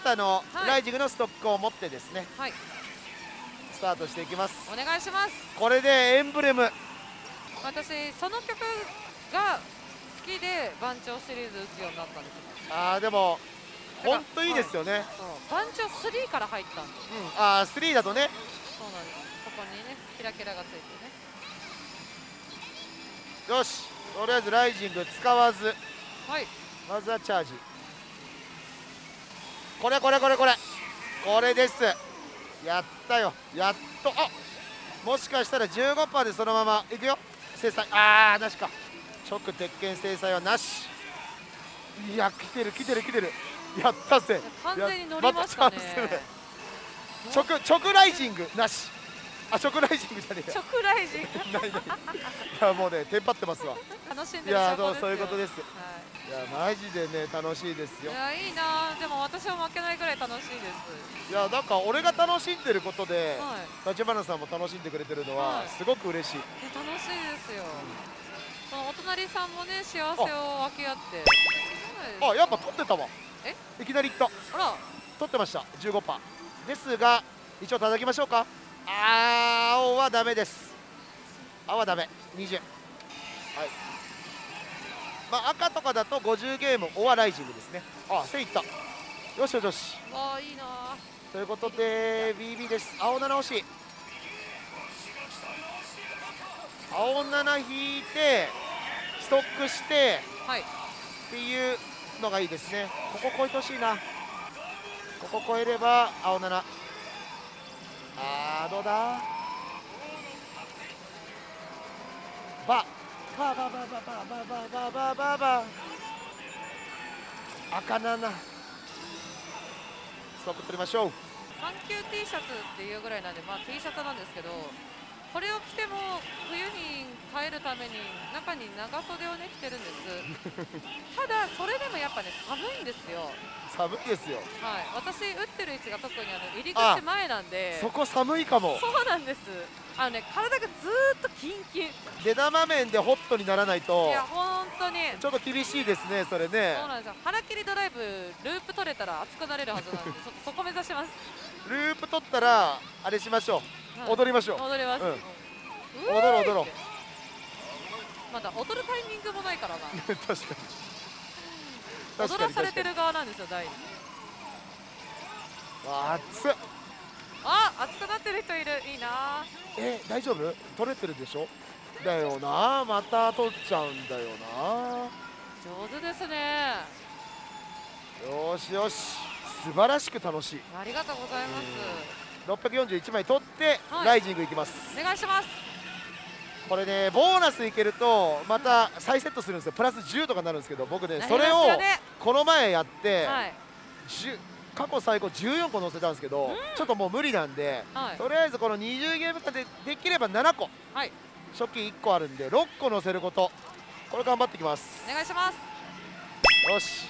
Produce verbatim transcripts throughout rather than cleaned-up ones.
方のライジングのストックを持ってですね、 はい、 スタートしていきます。 お願いします。 これでエンブレム、 私その曲が好きで番長シリーズ打つようになったんですよ。 あーでも本当いいですよね。 そう番長スリーから入ったんです。 うん、ああスリーだとね。 そうなんです。ここにねキラキラがついてね。 よし、とりあえずライジング使わず、 はい、 まずはチャージ。これこれこれこれこれです。やったよ、やっと。あ、もしかしたら じゅうごパーセント でそのままいくよ。制裁、ああなしか。直鉄拳制裁はなし。いや来てる来てる来てる、やったぜ。 完全に乗りましたね。 直直ライジングなし。あ、直ライジングじゃねえや。 直ライジングないない。いやもうねテンパってますわ。 楽しんでいやる証拠ですよ。 そういうことです。 はい、 いやマジでね楽しいですよ。 いやいいな。でも私は負けないぐらい楽しいです。 いやなんか俺が楽しんでることで、 はい、 立花さんも楽しんでくれてるのははいすごく嬉しい。 いや楽しいですよ。そのお隣さんもね幸せを分け合って。 あ、やっぱ取ってたわ。 え、 いきなりいった。 あら、 取ってました じゅうごパーセント ですが、一応叩きましょうか。あー青はダメです。青はダメ。にじゅう、はい。まあ赤とかだとごじゅうゲームオアライジングですね。あ、せいいった。よしよしよし。 わあいいな。 ということで ビービー です。青なな惜しい。青なな引いてストックして、はい、っていうのがいいですね。ここ超えてほしいな。ここ超えれば青なな。あーどうだ。ババババババババババババ赤なな。ストック取りましょう。 サンキュー T シャツっていうぐらいなんで、まあ T シャツなんですけど、これを着ても冬に耐えるために中に長袖をね着てるんですただそれでもやっぱね寒いんですよ。 寒いですよ。 はい、私打ってる位置が特にあの入り口前なんで、 そこ寒いかも。 そうなんです。あのね体がずーっとキンキン。 出玉面でホットにならないと、 いや本当にちょっと厳しいですねそれね。 そうなんですよ。腹切りドライブループ取れたら熱くなれるはずなんでちょっとそこ目指します。 ループ取ったらあれしましょう、はい、踊りましょう。 踊ります、うん、 踊ろう踊ろう。 まだ踊るタイミングもないからな確かに踊らされてる側なんですよ大に。 熱っ。 あ、熱くなってる人いる。いいな。 え、大丈夫？取れてるでしょ。だよな、また取っちゃうんだよな。 上手ですね。 よしよし、素晴らしく楽しい。 ありがとうございます。 ろっぴゃくよんじゅういちまい取って、はい、ライジングいきます。 お願いします。 これねボーナスいけるとまた再セットするんですよ。プラスじゅうとかになるんですけど、僕ねそれをこの前やって、はい、過去最高じゅうよんこ乗せたんですけど、うん、ちょっともう無理なんで、はい、とりあえずこのにじゅうゲーム間でできればななこ、はい、初期いっこあるんでろっこ乗せること、これ頑張ってきます。 お願いします。 よし、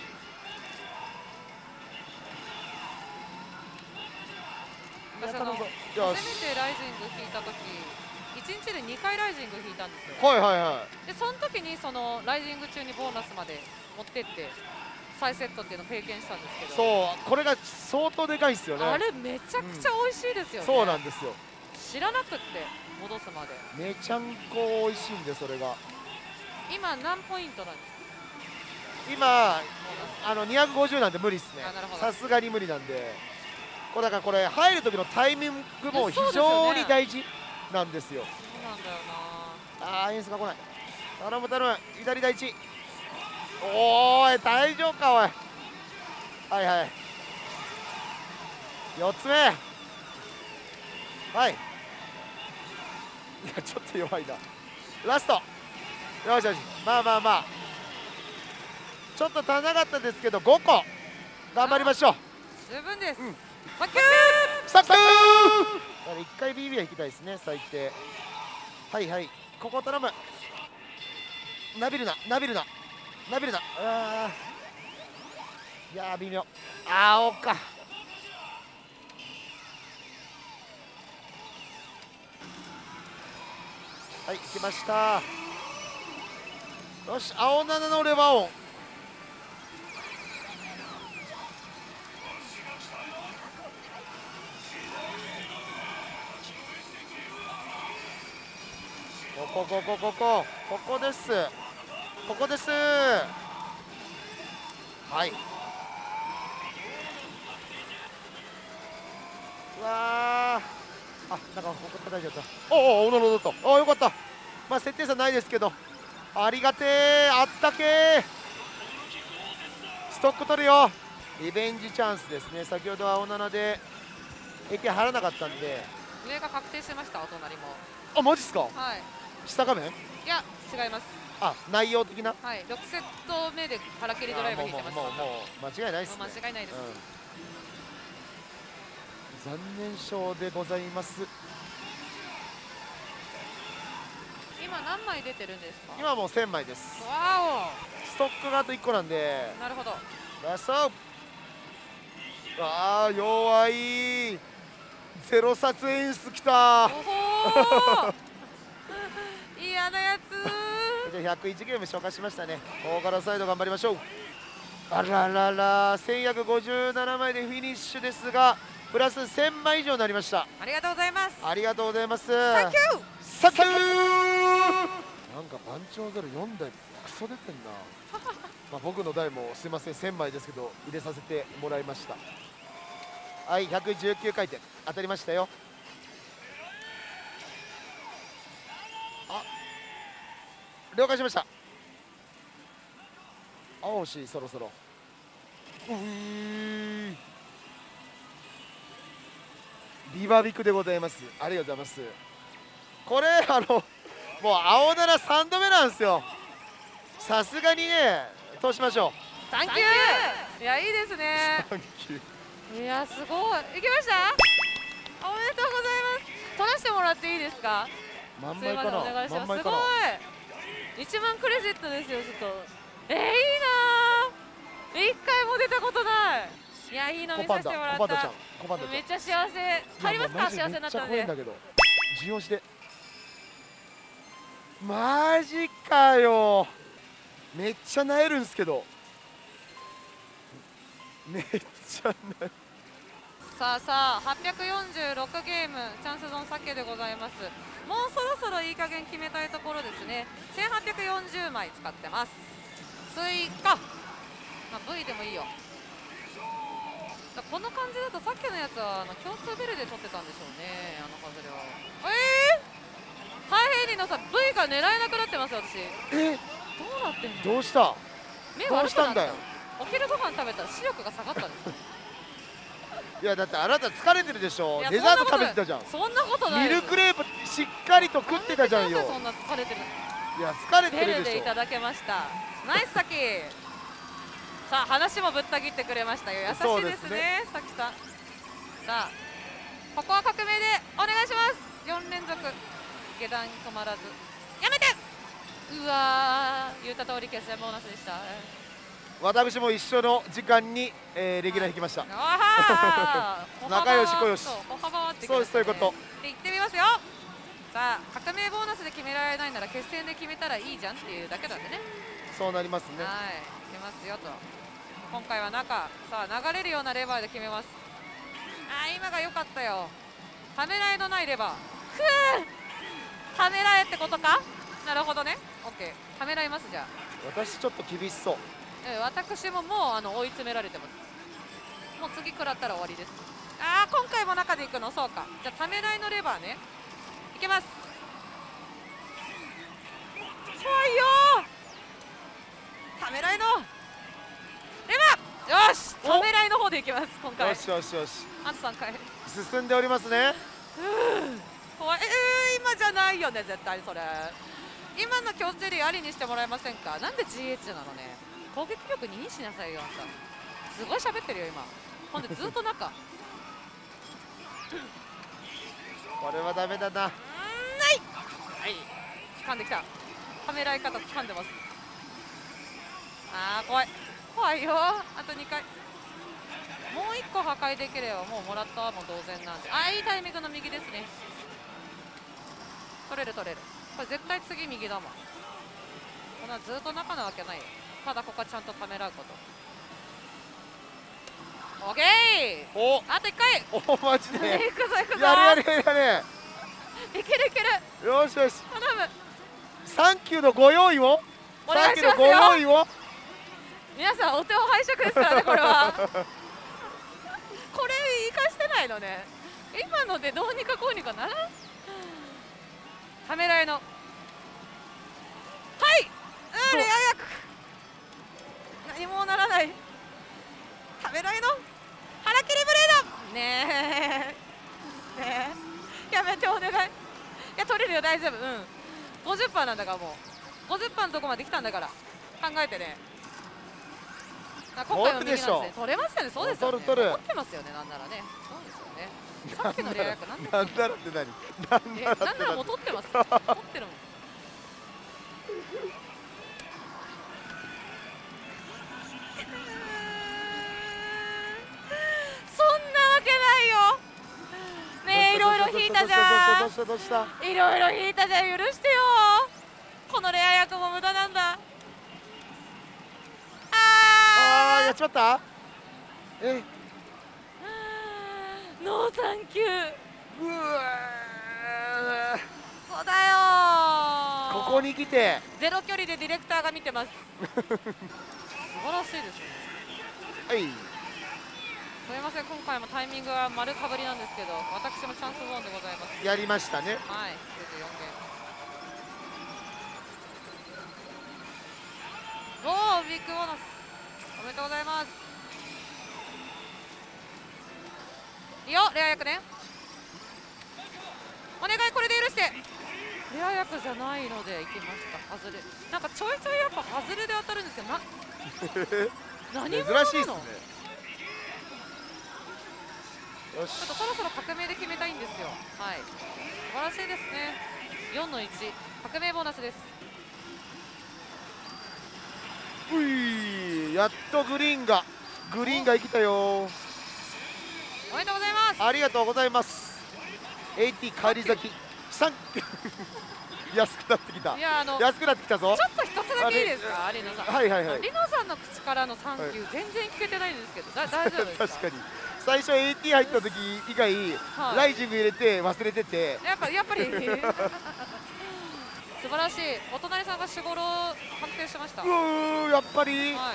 私あの初めてライジング引いた時いちにちでにかいライジング引いたんですよ。 はいはいはい。 でその時にそのライジング中にボーナスまで持ってって再セットっていうのを経験したんですけど、 そうこれが相当でかいですよね。 あれめちゃくちゃ美味しいですよね、 うん、そうなんですよ。 知らなくって戻すまでめちゃんこ美味しいんで、それが今何ポイントなんですか。 今あのにひゃくごじゅうなんで無理ですね。さすがに無理なんで、これだからこれ入る時のタイミングも非常に大事なんですよ。 そうなんだよな。あーエースが来ない。頼む頼む、左第一。おーい大丈夫かおい。はいはい、よっつめ。はい、いやちょっと弱いな。ラスト。よしよし、まあまあまあちょっと足らなかったですけどごこ頑張りましょう。 十分です。うん、 サックーサックー。いっかい ビービー は行きたいですね最低。はいはい、ここ頼む。なびるななびるななびるな。あーいやー微妙。青か。はい、来ました。よし、青ななのレバーオン。 こここここここです。ここです。はい。うわー、あ、なんかここ叩いちゃった。おお、おのののと、あ、よかった。まあ設定差ないですけど、ありがてー、あったけー。ストック取るよ。リベンジチャンスですね。先ほど青ななで駅張らなかったんで、 上が確定してました。お隣も。 あ、マジっすか。 はい。 下画面。 いや違います。 あ、内容的な。 はい、ろくセット目で腹切りドライブ引いてます。 もうもうもう間違いないですね。 間違いないです。 うん、残念賞でございます。 今何枚出てるんですか。 今もうせんまいです。 わお。ストックがあといっこなんで。 なるほど。 ラスト。ああ、弱い。ゼロ札演出きた。おほ嫌なやつ。 じゃあひゃくいちゲーム消化しましたね。大柄サイド頑張りましょう。あららら、せんひゃくごじゅうななまいでフィニッシュですが、プラスせんまい以上になりました。 ありがとうございます。 ありがとうございます。 サンキュー。 サンキュー。なんか番長ザルよんだいクソ出てんな。まあ僕の台もすいませんせんまいですけど入れさせてもらいました。はい、ひゃくじゅうきゅうかいてん当たりましたよ。あ、了解しました。あ、惜しい。そろそろうーリバビクでございます。ありがとうございます。これあのもう青ならさんどめなんですよ。さすがにね通しましょう。サンキュー。いやいいですね。 サンキュー。いやすごい。行きました。おめでとうございます。取らせてもらっていいですか。 満枚かな。 お願いします。すごい。いちまんクレジットですよ。ちょっとえー、いいな。一回も出たことない。いやいいの見させてもらった。めっちゃ幸せ。入りますか。幸せになったんで。 めっちゃ怖いんだけど。需要して。マジかよ。めっちゃなえるんすけど。めっちゃなえ。 さあさあはっぴゃくよんじゅうろくゲームチャンスゾーン避けでございます。もうそろそろいい加減決めたいところですね。せんはっぴゃくよんじゅうまい使ってます。追加、まあ、ブイ でもいいよ。この感じだとさっきのやつはあの共通ベルで取ってたんでしょうね。あの外れはえー、大変にのさ ブイ が狙えなくなってますよ私。 え、 どうなってんの。 どうした。 目悪くなった。お昼ご飯食べたら視力が下がったんですいやだってあなた疲れてるでしょ。デザート食べてたじゃん。 そんなことない。 ミルクレープしっかりと食ってたじゃんよ。 そんな疲れてる。 いや疲れてるでしょ。 ベルでいただけました。ナイスサキ。さあ話もぶった切ってくれましたよ。優しいですねサキさん。さあここは革命でお願いします。よんれんぞく下段止まらず。やめて。うわー言った通り決戦ボーナスでした。 私も一緒の時間に、えー、レギュラー引きました。仲良し小よし。そうです、そういうこと。 で、行ってみますよ。さあ、革命ボーナスで決められないなら決戦で決めたらいいじゃんっていうだけなんでね。 そうなりますね。 はい、決めますよと。今回は中、さあ流れるようなレバーで決めます。あー、今が良かったよ。ためらいのないレバー。ふう。ためらえってことか。なるほどね。オッケー。ためらいますじゃあ。 私ちょっと厳しそう。 私ももうあの追い詰められてます。もう次食らったら終わりです。ああ今回も中で行くの。そうか。じゃあためらいのレバーね。いけます。怖いよー。ためらいのレバー。よし、ためらいの方でいきます今回。 よしよしよし。 あとさんかい進んでおりますね。 怖い。えー、今じゃないよね絶対それ。今の強制リありにしてもらえませんか。なんで ジーエイチ なのね。攻撃力ににしなさいよあんた。すごい喋ってるよ今。ほんでずっと中これはダメだな。 うんないはい掴んできた。ためらい方掴んでます。あー怖い怖いよ。あとにかい。もういっこ破壊できればもうもらったも同然なんで。あーいいタイミングの右ですね。取れる取れる。これ絶対次右だもん。こんなずっと中なわけないよ。ただここはちゃんとためらうこと。オッケー。おあといっかい。 おマジでいくぞいくぞ。 やるやるやるやる。 いけるいける。 よしよし。 頼む。 サンキューのご用意を、サンキューのご用意を。 皆さんお手を拝借ですからね、これは。これ生かしてないのね。今のでどうにかこうにかならん。ためらいの。はい、うん、レア役。何もならない。ためらいの。腹切りブレード。ねえ。ねえ。やめてお願い。いや、取れるよ、大丈夫。うん。ごじゅっパーセント なんだからもう。ごじゅっパーセント のとこまで来たんだから。考えてね。今回の右なんですね。取れますよね、そうですよね。取ってますよね、なんならね。そうですよね。さっきのレア役なんだっけ。 なんならって何？ なんならもう取ってます。取ってるもん。そんなわけないよ。ねえ、いろいろ引いたじゃん。いろいろ引いたじゃん、許してよ。このレア役も無駄なんだ。 ああ、やっちまった。え、 ノーサンキュー。 うわ、 そうだよ。 ここに来てゼロ距離でディレクターが見てます。素晴らしいですね。 はい、 すみません、今回もタイミングは丸かぶりなんですけど、私もチャンスゾーンでございます。 やりましたね。 はい、きゅうじゅうよんゲーム。おお、ビッグボーナスおめでとうございます。いいよ、レア役ね。お願い、これで許して。レア役じゃないのでいきました。外れ。なんかちょいちょいやっぱ外れで当たるんですよ。な何者なの？珍しいっすね。よし、ちょっとそろそろ革命で決めたいんですよ。はい、素晴らしいですね。よんのいち、革命ボーナスです。 うい、やっとグリーンがグリーンが生きたよ。 おめでとうございます。 ありがとうございます。エーティー 帰り咲きさん安くなってきた。いや、あの安くなってきたぞ。 ちょっと一つだけいいですか、リノさん。 はいはいはい。 リノさんの口からのサンキュー、全然聞けてないんですけど、だ大丈夫ですか？ 確かに最初 エーティー 入った時以外、はい、ライジング入れて忘れてて、 やっぱやっぱり素晴らしい。お隣さんが守護郎確定しました。うー、やっぱり、はい、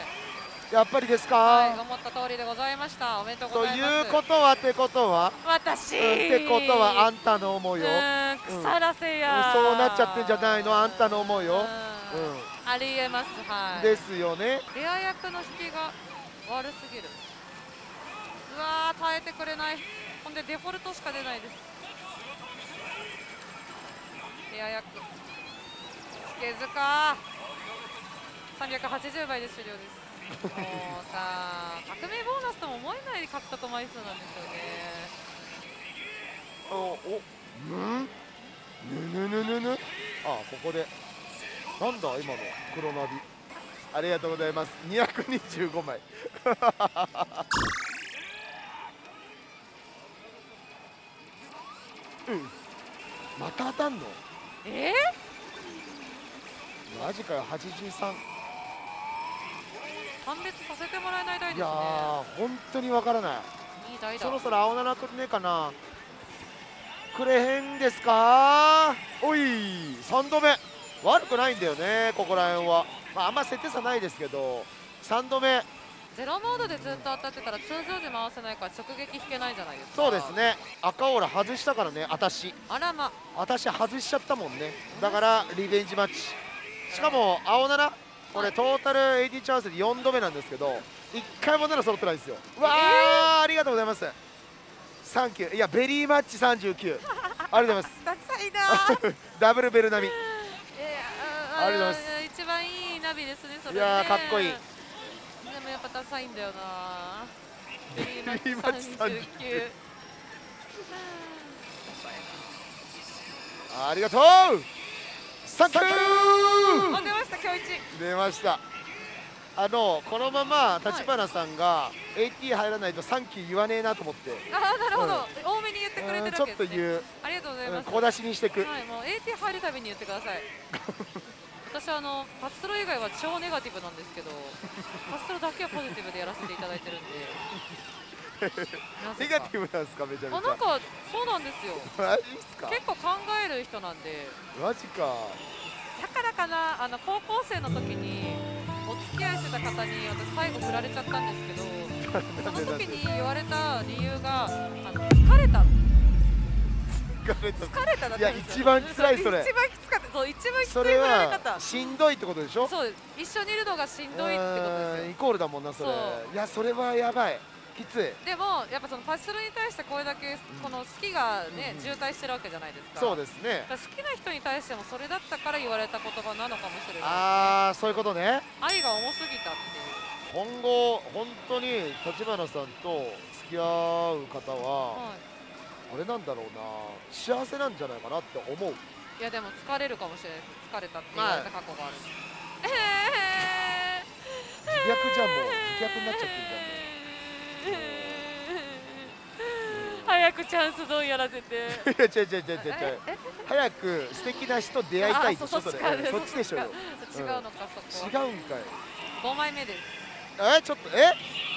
やっぱりですか。 はい、思った通りでございました。おめでとうございます。 ということはってことは私、 うん、ってことはあんたの思いよ。 腐らせや、 うん、そうなっちゃってんじゃないの、あんたの思いよ。うん、 ありえます。はい、 ですよね。レア役の引きが悪すぎる。うわー、耐えてくれない。ほんでデフォルトしか出ないです。レア役引けずか。さんびゃくはちじゅうばいで終了です。もうさ、革命ボーナスとも思えない獲得枚数なんですよね。 おお、うんぬぬぬぬぬ、あ、ここでなんだ今の黒ナビ。ありがとうございます。にひゃくにじゅうごまいうん、また当たんの？ えー、マジかよ。はちじゅうさん、 判別させてもらえない台ですね。 いやー、本当にわからない。 いい台だ。 そろそろ青ななくれねえかな。くれへんですか。おい、さんどめ悪くないんだよね、ここら辺は。まあ、あんま設定差ないですけど、さんどめゼロモードでずっと当たってたら通常時回せないから直撃引けないじゃないですか。 そうですね、赤オーラ外したからね、あたしあらま、 私外しちゃったもんね。だからリベンジマッチ。しかも青なな、これトータル エーティー チャンスでよんどめなんですけど、いっかいもなな揃ってないんですよ。うわー、えー、ありがとうございます。サンキュー。いや、ベリーマッチさんじゅうきゅう、ありがとうございます。 ダサいなダブルベル並み、 えー、 ありがとうございます。 一番いいナビですね、それね。 いやー、かっこいい。 でもやっぱダサいんだよな。ベリーマッチさんじゅうきゅうありがとう。サンキュー。 あ、出ました、今日一出ました。あのこのまま立花さんが エーティー 入らないとサンキュー言わねえなと思って。 ああ、なるほど、うん、多めに言ってくれてるわけですね。 ちょっと言う。 ありがとうございます。 小出しにしてく。 はい、もう エーティー 入るたびに言ってください。私あのパストロ以外は超ネガティブなんですけど、パストロだけはポジティブでやらせていただいてるんで。 ネガティブなんですか、めちゃめちゃ。 あ、なんかそうなんですよ。 マジっすか。 結構考える人なんで。 マジか。 だからかな、あの高校生の時にお付き合いしてた方に私最後振られちゃったんですけど、その時に言われた理由があの疲れた。 疲れた。 疲れただったんですよ。 いや一番辛いそれ。 一番きつかった。そう一番きついそれ振られは方。 しんどいってことでしょ。 そう、一緒にいるのがしんどいってことですよ。 イコールだもんなそれ。いやそれはやばい。きつい。 でもやっぱそのパチスロに対してこれだけこの好きがね、うん、渋滞してるわけじゃないですか。 そうですね。 好きな人に対してもそれだったから言われた言葉なのかもしれない、ね。あああそういうことね。 愛が重すぎたっていう。 今後本当に立花さんと付き合う方は、はい、あれなんだろうな、幸せなんじゃないかなって思う。 いやでも疲れるかもしれないです。疲れたって言われた過去がある。ええー、自虐じゃんもう自虐になっちゃってるじゃん。 早くチャンスゾーンやらせて。 いや違う違う違う違う。早く素敵な人出会いたいってそっちでしょよ。 違うのかそこ。 違うんかい。 ごまいめです。 えちょっとえ？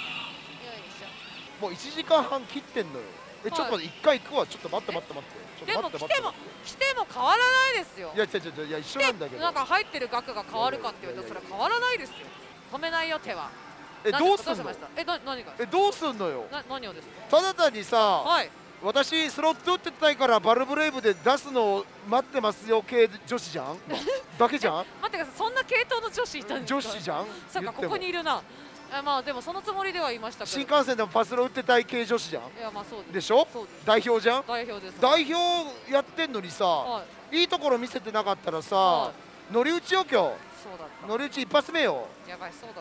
もういちじかんはん切ってんのよ。えちょっと一回行くわ。ちょっと待って待って待って。 でも来ても来ても変わらないですよ。 いや違う違ういや一緒なんだけど。 なんか入ってる額が変わるかっていうとそれは変わらないですよ。止めないよ手は。 えどうすんの？ えな何が？ えどうすんのよ。 な何をですか？ ただ単にさ、 はい、 私スロット打ってたいからバルブレイブで出すのを待ってますよ系女子じゃん。だけじゃん？ 待ってください。そんな系統の女子いたんですか？ 女子じゃん。 そっかここにいるな。えまあでもそのつもりではいましたけど。 新幹線でもパスロ打ってたい系女子じゃん。 いやまあそうです。 でしょ？代表じゃん。 代表です。 代表やってんのにさ、はい、いいところ見せてなかったらさ、はい、乗り打ちよ今日。 そうだった。乗り打ち一発目よ。 やばいそうだった。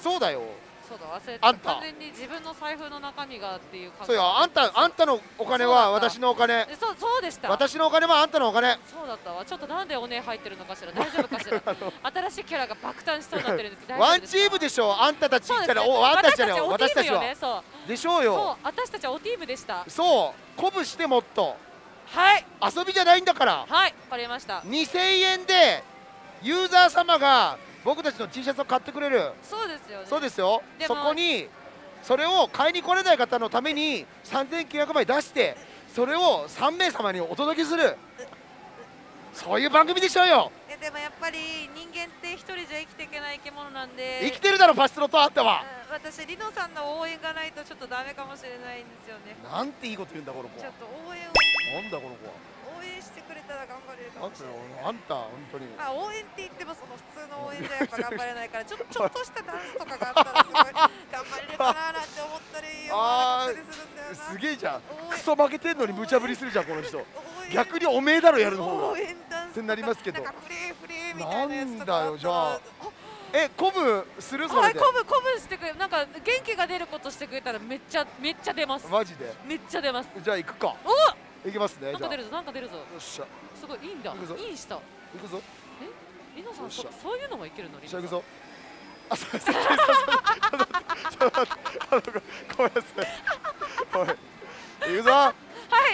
そうだよ。 そうだ忘れてた。 あんた完全に自分の財布の中身がっていう感じ。 そうよあんたあんたのお金は私のお金。 そうそうでした。 私のお金はあんたのお金。 そうだったわ。ちょっとなんでおね入ってるのかしら。大丈夫かしら。新しいキャラが爆誕しそうになってるんですけど。 ワンチームでしょあんたたち。じゃおあんたたちじゃよ私たちは。でしょうよ。 そう私たちはおチームでした。 そう鼓舞してもっと。 はい。 遊びじゃないんだから。 はいわかりました。 にせんえんでユーザー様が僕たちの T シャツを買ってくれる。 そうですよね。 そうですよ。そこにそれを買いに来れない方のためにさんぜんきゅうひゃくまい出してそれをさんめいさまにお届けするそういう番組でしょうよ。 えでもやっぱり人間って一人じゃ生きていけない生き物なんで。 生きてるだろパスロとあったわ。 私リノさんの応援がないとちょっとダメかもしれないんですよね。 なんていいこと言うんだこの子は。 ちょっと応援をなんだこの子は。 応援してくれたら頑張れるかもしれない。 あんた本当に。 あ応援って言ってもその普通の応援じゃやっぱ頑張れないからちょちょっとしたダンスとかがあったらすごい頑張れるかななんて思ったり思わなかったりするんだよな。 すげえじゃん。クソ負けてんのに無茶ぶりするじゃんこの人。逆におめえだろやるの方が。 応援ダンスってなりますけど。 なんかフレーフレーみたいなやつとか。 なんだよじゃあ。え鼓舞するそれで。 はい鼓舞鼓舞してくれなんか元気が出ることしてくれたらめっちゃめっちゃ出ます。 マジで。 めっちゃ出ます。 じゃあ行くか。 お。 行きますね。 なんか出るぞなんか出るぞ。よっしゃ。 すごいいいんだ。いいした。行くぞ。 えリノさんそそういうのもいけるの？リノさん。 行くぞ。あそうです。ちょっと待ってちょっと待ってごめんなさい。はい。行くぞ。はい。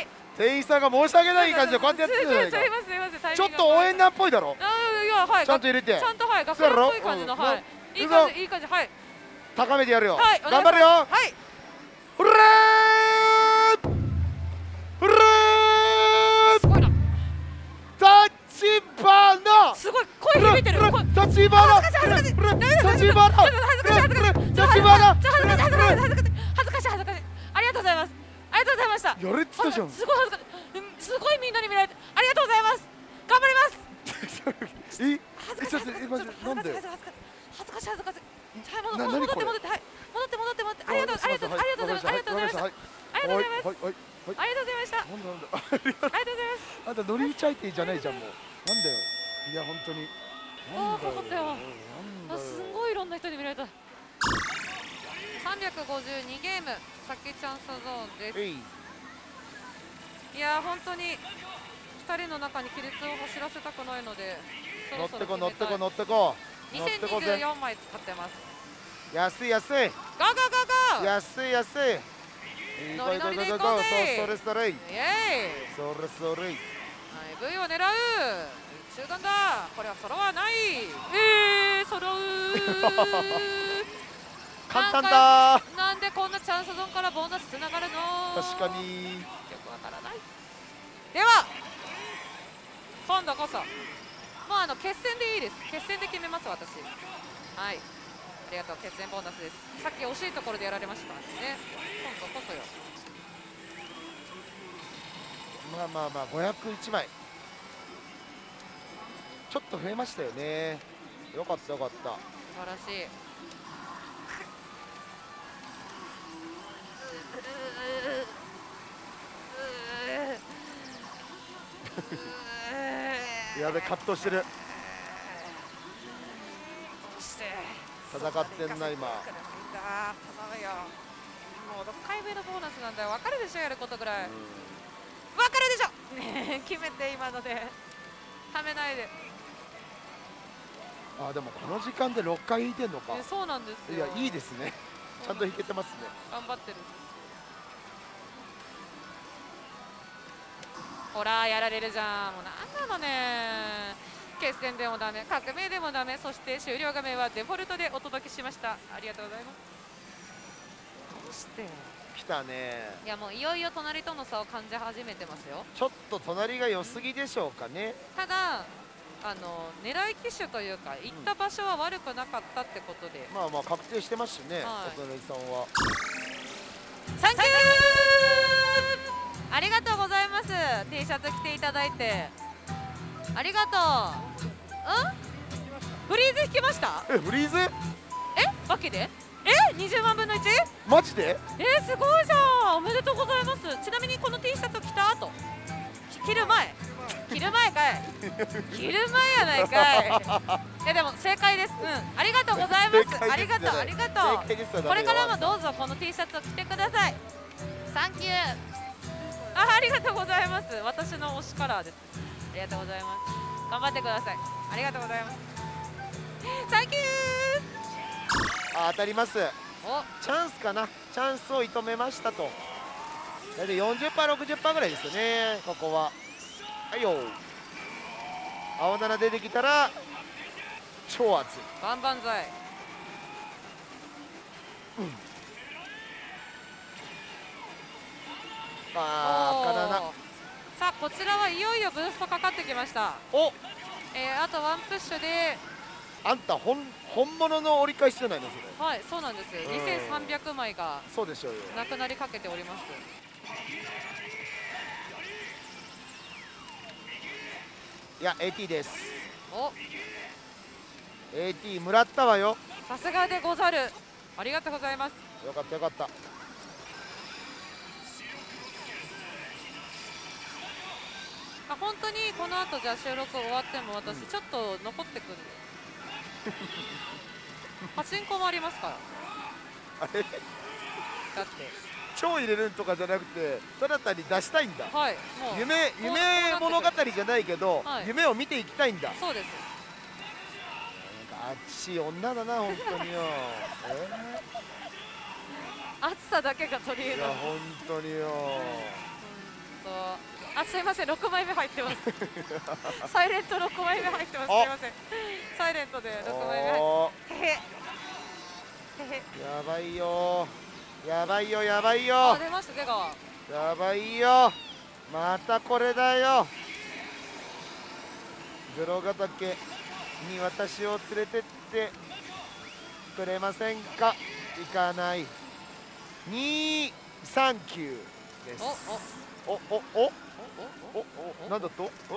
店員さんが申し訳ない感じでこうやってやってるじゃないか。ちょっと応援団っぽいだろ。 あいやはい。 ちゃんと入れて。 ちゃんとはい。学ランっぽい感じのはい。いい感じいい感じはい。 高めてやるよ。 はい。 頑張るよ。 はい。 フレー。フレー。 すごいな。 タッチバナ。 すごい声響いてる。 タッチバナ。タッチバナ。 恥ずかしい恥ずかしいタッチバナ。 恥ずかしい恥ずかしい恥ずかしい恥ずかしい。ありがとうございます。ありがとうございました。 やれってたじゃん。 すごい恥ずかしい。すごいみんなに見られてありがとうございます。頑張ります。 え、 恥ずかしい恥ずかしいなんで？ 恥ずかしい恥ずかしい。はい戻って戻ってはい戻って戻って戻ってありがとうありがとうありがとうございますありがとうございました。ありがとうございます。ありがとうございました。ありがとうございます。 あんた乗り打ち相手じゃないじゃんもう。なんだよ。いや本当に。 ああ怖かったよ。あすんごいいろんな人に見られた。さんびゃくごじゅうにゲームさきチャンスゾーンです。いや本当にふたりの中に規律を走らせたくないので乗ってこ乗ってこ乗ってこ。 にせんにじゅうよんまい使ってます。 安い安い。 ガーガーガーガー。 安い安い。 ノリノリで行こうぜ。 それそれ。イエーイ。それそれ。 はい V を狙う。中間だ。これは揃わない。えー揃う。 簡単だ。 なんでこんなチャンスゾーンからボーナスつながるの？ 確かに。 よくわからない。では今度こそもうあの決戦でいいです。決戦で決めます私。はい、ありがとう。決戦ボーナスです。さっき惜しいところでやられましたからね。今度こそよ。 まあまあまあごひゃくいちまいちょっと増えましたよね。よかったよかった。 素晴らしい。 やべ、葛藤してる。戦ってんな今。 頼むよ。もうろっかいめのボーナスなんだよ。分かるでしょ、やることぐらい。分かるでしょ。ねえ、決めて今のではめないで。 あ、でもこの時間でろっかい引いてんのか。 そうなんですよ。 いや、いいですね。ちゃんと引けてますね。 頑張ってる。ほらやられるじゃん。もうなんなのね。決戦でもダメ、革命でもダメ、そして終了画面はデフォルトでお届けしました。ありがとうございます。どうして来たね。 いや、もういよいよ隣との差を感じ始めてますよ。 ちょっと隣が良すぎでしょうかね。 ただあの狙い機種というか、行った場所は悪くなかったってことで、 まあまあ確定してますしね、 はい、 お隣さんは。 サンキュー、ありがとうございます。 T シャツ着ていただいてありがとう。うんフリーズ引きました。 え、フリーズ？ え、バキでえにじゅうまんぶんのいち？ マジで？ えー、すごいじゃん。おめでとうございます。ちなみにこの T シャツを着た後、着る前着る前かい着る前やないかいいやでも正解です。うん、ありがとうございます。ありがとうありがとう。これからもどうぞこの T シャツを着てください。サンキュー。あ、ありがとうございます。私の推しカラーです。ありがとうございます。頑張ってください。ありがとうございます。サンキュー。 あ、当たります。 お、 チャンスかな。チャンスを射止めましたと。大体 よんじゅっパーセントろくじゅっパーセント ぐらいですよね、ここは。はいよ。青なな出てきたら超熱い。 バンバンザイ。 うん、あー、赤なな。 さあこちらはいよいよブーストかかってきました。 お、 えー、あとワンプッシュで。 あんた本本物の折り返しじゃないのそれ。 はい、そうなんです。にせんさんびゃくまいがそうでしょうよ。 なくなりかけております。 いや エーティー です。 お、 エーティー もらったわよ。 さすがでござる。ありがとうございます。 よかったよかった。 あ、本当にこの後じゃあ収録終わっても私ちょっと残ってくる。パチンコもありますから。 あれだって超入れるとかじゃなくてただ単に出したいんだ。 はい、もう夢夢物語じゃないけど、はい、夢を見ていきたいんだ。 そうです。 なんかあっちい女だな本当によ。えー、暑さだけが取り柄。 いや本当によ。 うんとあ、すいません、ろくまいめ入ってますサイレントろくまいめ入ってます。すいません、サイレントでろくまいめ入ってへへへへ。 やばいよやばいよやばいよ。 あ、出ました出川。 やばいよ、またこれだよ。ゼロヶ岳に私を連れてってくれませんか。行かない。にさんきゅうです。おおおおおお、なんだと。おおお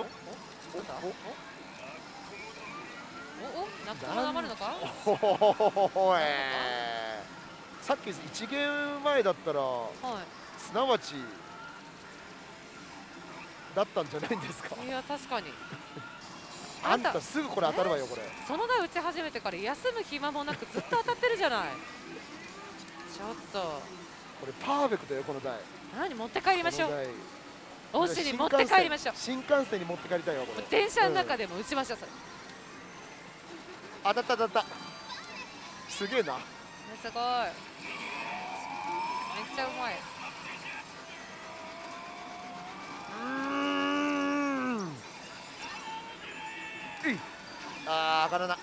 お、ナックも黙るのか。 おえー、さっきいちゲーム前だったら、はい、すなわちだったんじゃないんですか。 いや確かにあんたすぐこれ当たるわよこれ。 その台打ち始めてから休む暇もなくずっと当たってるじゃないちょっとこれパーフェクトよこの台。 何、持って帰りましょう。おうちに持って帰りましょう。 新幹線に持って帰りたいわこれ。 電車の中でも打ちましょうそれ。 当たった当たった。すげえな。 すごい。めっちゃうまい。 うーん。ああ、赤だな。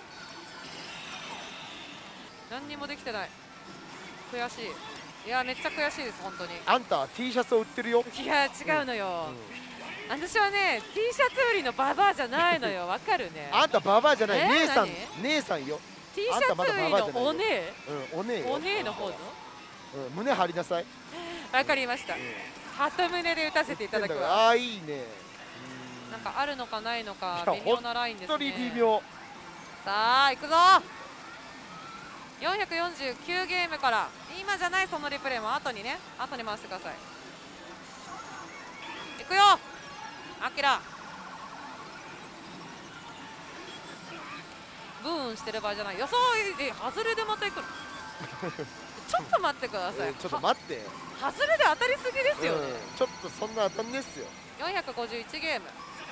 何にもできてない。悔しい。いやめっちゃ悔しいです本当に。 あんたは T シャツを売ってるよ。 いや違うのよ。 私はね T シャツ売りのババアじゃないのよ。わかるね。 あんたババアじゃない、 え姉さん何姉さんよ。 T シャツ売りのお姉、 うん、お姉よ。 お姉の方の、 うん、胸張りなさい。 わかりました。鳩胸で打たせていただくわ。 ああいいね。 なんかあるのかないのか微妙なラインですね。 本当に微妙。 さあ行くぞ。よんひゃくよんじゅうきゅうゲームから今じゃない、そのリプレイも後にね、後に回してください。行くよアキラ。ブーンしてる場合じゃない。予想で外れでまた行くのちょっと待ってください、 えー、ちょっと待って、 外れで当たりすぎですよね、 うん、ちょっとそんな当たんですよ。 よんひゃくごじゅういちゲーム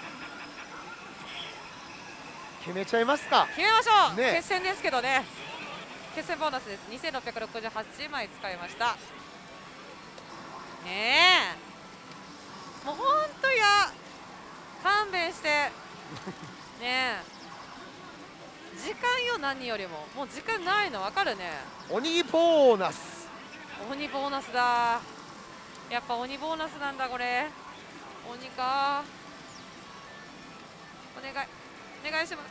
決めちゃいますか。 決めましょう、 ね、 決戦ですけどね。決戦ボーナスです。にせんろっぴゃくろくじゅうはちまい使いました。ねえもうほんとや勘弁してねえ時間よ、何よりももう時間ないの分かるね。 鬼ボーナス、 鬼ボーナスだ。やっぱ鬼ボーナスなんだこれ。鬼か。お願いお願いします。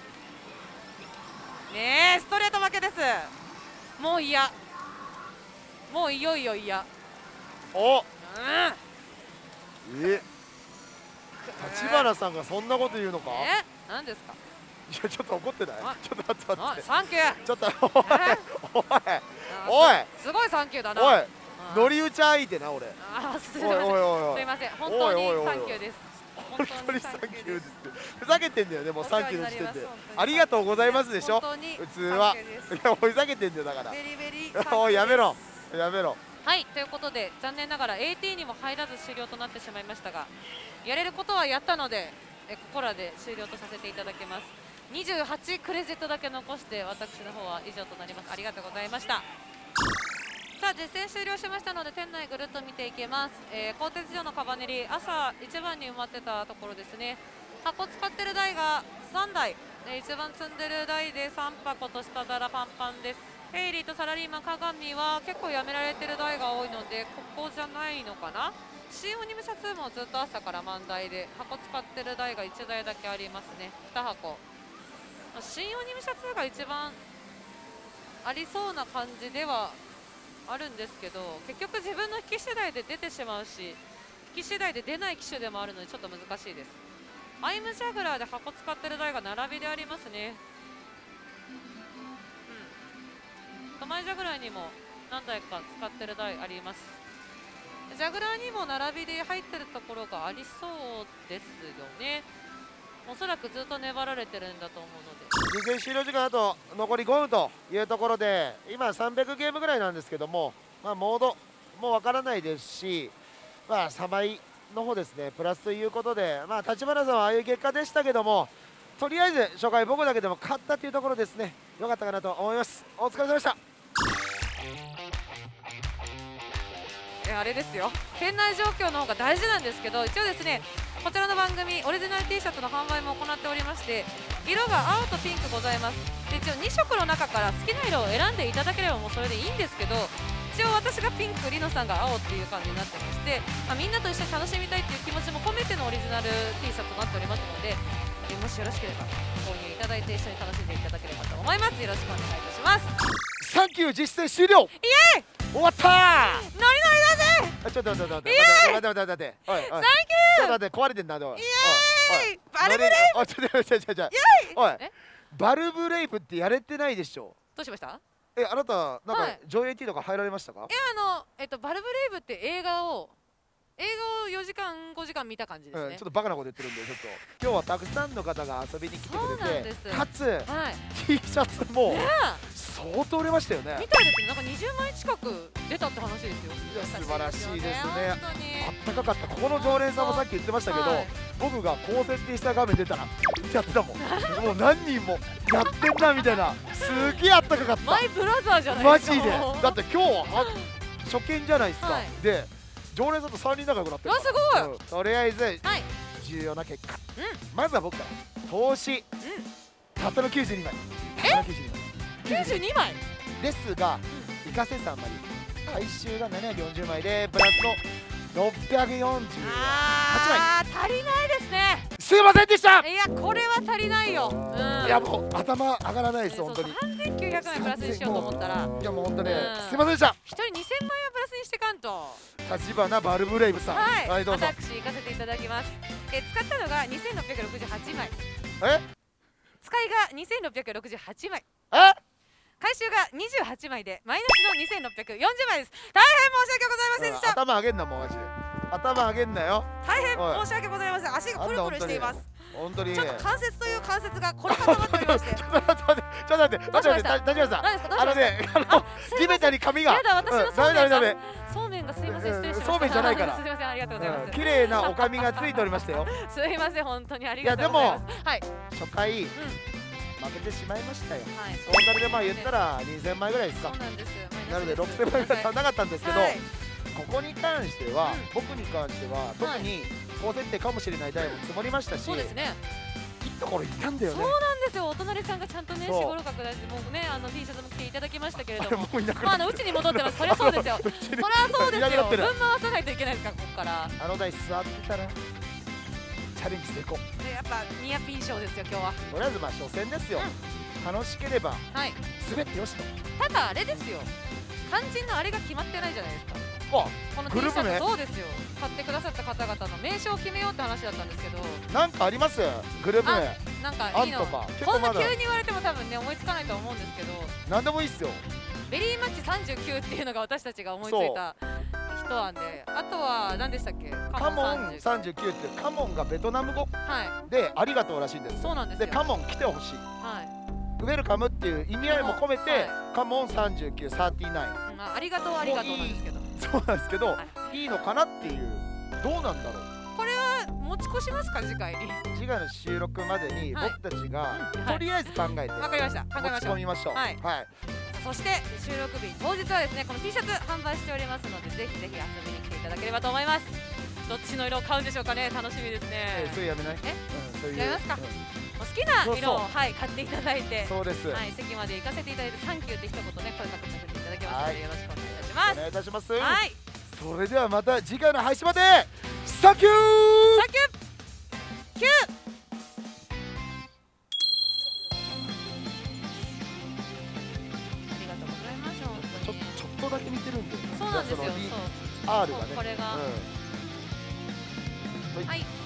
ねえストレート負けです。もう嫌、もういよいよ嫌。 お、 うんえ、立花さんがそんなこと言うのか。 え、何ですか。 いやちょっと怒ってない。ちょっと待って待って。 サンキュー。 ちょっとおいおいおい、 すごいサンキューだな。 おい、乗り打ち相手な俺。 あ、すみません。すみません。本当にサンキューです。 本当にサンキューです。ふざけてんだよね、もうサンキューの時点で。ありがとうございますでしょ。普通は。いやふざけてんだよだから。おいやめろやめろ。 はい、ということで残念ながら エーティー にも入らず終了となってしまいましたが、やれることはやったのでえここらで終了とさせていただきます。にじゅうはちクレジットだけ残して私の方は以上となります。ありがとうございました。さあ実戦終了しましたので店内ぐるっと見ていきます。えー、鋼鉄所のカバネリ朝いちばんに埋まってたところですね。箱使ってる台がさんだい、えー、一番積んでる台でさん箱と下皿パンパンです。ヘイリーとサラリーマン鏡は結構やめられてる台が多いのでここじゃないのかな。新鬼武者ツーもずっと朝から満台で箱使ってる台がいちだいだけありますね。に箱。新鬼武者ツーが一番ありそうな感じではあるんですけど、結局自分の引き次第で出てしまうし引き次第で出ない機種でもあるのでちょっと難しいです。アイムジャグラーで箱使ってる台が並びでありますね。うん、マイジャグラーにも何台か使ってる台あります。ジャグラーにも並びで入ってるところがありそうですよね。おそらくずっと粘られてるんだと思うので。 実戦終了時間あと残りごふんというところで今さんびゃくゲームぐらいなんですけども、まあ、モードもわからないですし、まあ、さんばいの方ですねプラスということで、まあ、立花さんはああいう結果でしたけども、とりあえず初回僕だけでも勝ったというところですね。よかったかなと思います。お疲れ様でした。 あれですよ、店内状況の方が大事なんですけど、一応ですねこちらの番組オリジナル T シャツの販売も行っておりまして、色が青とピンクございます。で一応に色の中から好きな色を選んでいただければもうそれでいいんですけど、一応私がピンク、リノさんが青っていう感じになってまして、まあ、みんなと一緒に楽しみたいっていう気持ちも込めてのオリジナル T シャツとなっておりますので、えもしよろしければ購入いただいて一緒に楽しんでいただければと思います。よろしくお願いいたします。 サンキュー、実践終了。 イエーイ、 終わったー。 ノリノリだぜ。 あ、ちょっと待って待って待って待って待って、おいおい、サンキュー。ちょっと待って、壊れてんな。おい、 イエーイ、バルブレイブ。 おい、ちょっと待って、ちょっと待って、おい、バルブレイブってやれてないでしょ。 どうしました？ え、あなたなんか上映 T とか入られましたか？ いや、あのえっとバルブレイブって映画を映画をよじかんごじかん見た感じですね。 ちょっとバカなこと言ってるんで、ちょっと今日はたくさんの方が遊びに来てくれて、かつ T シャツも相当売れましたよね。 みたいですね。なんかにじゅうまい近く出たって話ですよ。 素晴らしいですね。あったかかった。ここの常連さんもさっき言ってましたけど、僕が高設定した画面出たらやってたもん。もう何人もやってんなみたいな、すげえあったかかった。 マイブラザーじゃないですか。 マジで。だって今日は初見じゃないですか。で常連さんとさんにん仲良くなってる。 すごい。 とりあえず重要な結果、まずは僕から投資たったのきゅうじゅうにまい。 え、きゅうじゅうにまいですがイカセさんまで回収がななひゃくよんじゅうまいでプラスのろっぴゃくよんじゅうはちまい。 あー、足りないでね。 すいませんでした。 いやこれは足りないよ。 いやもう頭上がらないです本当に。 さんぜんきゅうひゃくえんプラスにしようと思ったら、 いやもう本当ねすいませんでした。 ひとりにせんまんえんプラスにしてかんと。 立花バルブレイブさん、 はい、 はい、どうぞ。 私行かせていただきます。え使ったのがにせんろっぴゃくろくじゅうはちまい。 え使いがにせんろっぴゃくろくじゅうはちまい。 え回収がにじゅうはちまいでマイナスのにせんろっぴゃくよんじゅうまいです。大変申し訳ございませんでした。 頭上げんなもうマジで。頭上げんなよ。 大変申し訳ございません。足がプルプルしています。 本当にちょっと関節という関節がこれ固まっておりまして。 ちょっと待ってちょっと待ってちょっと待って大丈夫さん。あのねあの地べたに髪が。 やだ私のそうめんが。 ダメダメそうめんがすいません失礼しました。 そうめんじゃないから。 すいませんありがとうございます。 綺麗なお髪がついておりましたよ。 すいません本当にありがとうございます。はい。 初回。負けてしまいましたよ。トータルでまあ言ったらにせんまいぐらいですか。 そうなんです。 なのでろくせんまいぐらい足んなかったんですけど、ここに関しては僕に関しては特に高設定かもしれない台も積もりましたし、 そうですね。 いいところ行ったんだよね。 そうなんですよ。お隣さんがちゃんとね四五六角出してもうねあの T シャツも着ていただきましたけれども、まああのうちに戻ってます。そりゃそうですよ。そりゃそうですよ。分回さないといけないですからここから。あの台座ってたら。チャレンジ成功。 やっぱニアピン賞ですよ今日は。 とりあえずまあ初戦ですよ。楽しければすべてよしと。 ただあれですよ。肝心のあれが決まってないじゃないですか。 あ、 この T シャツそうですよ。買ってくださった方々の名称を決めようって話だったんですけど。 なんかあります？グループ名。 なんかいいの。こんな急に言われても多分ね思いつかないと思うんですけど。 なんでもいいっすよ。 ベリーマッチさんじゅうきゅうっていうのが私たちが思いついた。人なんで、あとは何でしたっけ？ カモンさんじゅうきゅうってカモンがベトナム語でありがとうらしいんです。 そうなんですよ。 でカモン来てほしい。はい。ウェルカムっていう意味合いも込めてカモンさんじゅうきゅう、さんじゅうきゅう。 ありがとうありがとうなんですけど。 そうなんですけど、いいのかなっていうどうなんだろう。 これは持ち越しますか次回に。 次回の収録までに僕たちがとりあえず考えて。 わかりました。考えましょう。 持ち込みましょう。はい。 そして収録日当日はですねこの T シャツ販売しておりますのでぜひぜひ遊びに来ていただければと思います。どっちの色を買うんでしょうかね楽しみですね。 それやめない？ え？やめますか？お好きな色をはい買っていただいて、 そうです。 はい席まで行かせていただいてサンキューって一言ね声かけさせていただきますのでよろしくお願いいたします。 お願いいたします。 はい。 それではまた次回の配信までサンキュー。 サンキュー。キュー。 ちょっとだけ似てるんで。 そうなんですよ。 アールがね。 これが。はい。